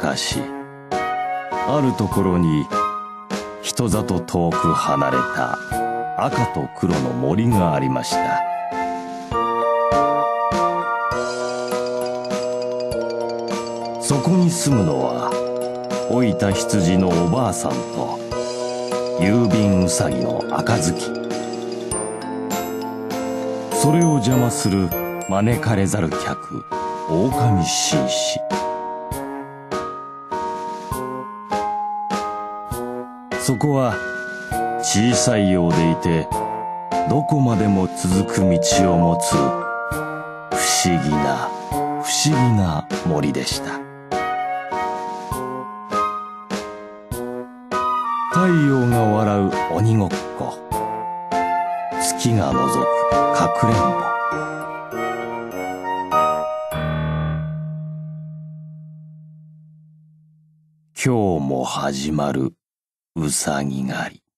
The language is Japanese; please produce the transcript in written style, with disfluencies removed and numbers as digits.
昔、あるところに人里遠く離れた赤と黒の森がありました。そこに住むのは老いた羊のおばあさんと郵便うさぎの赤ずき。それを邪魔する招かれざる客、狼紳士。そこは小さいようでいてどこまでも続く道を持つ不思議な森でした。太陽が笑う鬼ごっこ、月が覗くかくれんぼ。今日も始まるうさぎ狩り。